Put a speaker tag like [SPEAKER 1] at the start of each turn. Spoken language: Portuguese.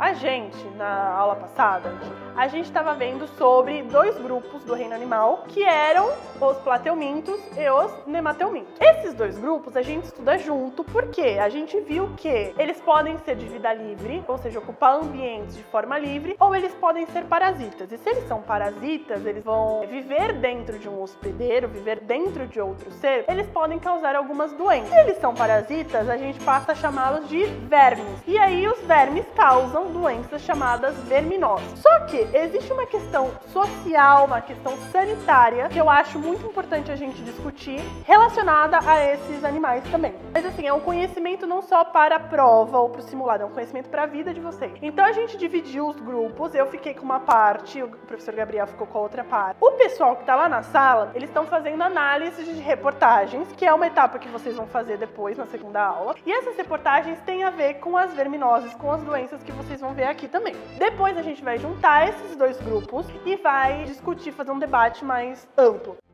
[SPEAKER 1] na aula passada, a gente estava vendo sobre dois grupos do reino animal, que eram os plateumintos e os nemateumintos. Esses dois grupos a gente estuda junto porque a gente viu que eles podem ser de vida livre, ou seja, ocupar ambientes de forma livre, ou eles podem ser parasitas. E se eles são parasitas, eles vão viver dentro de um hospedeiro, viver dentro de outro ser, eles podem causar algumas doenças. Se eles são parasitas, a gente passa a chamá-los de vermes. E aí os vermes causam doenças chamadas verminoses. Só que existe uma questão social, uma questão sanitária, que eu acho muito importante a gente discutir, relacionada a esses animais também. Mas assim, é um conhecimento não só para a prova ou para o simulado, é um conhecimento para a vida de vocês. Então a gente dividiu os grupos, eu fiquei com uma parte, o professor Gabriel ficou com a outra parte. O pessoal que tá lá na sala, eles estão fazendo análise de reportagens, que é uma etapa que vocês vão fazer depois, na segunda aula. E essas reportagens têm a ver com as verminoses, com as doenças que vocês vão ver aqui também. Depois a gente vai juntar esses dois grupos e vai discutir, fazer um debate mais amplo.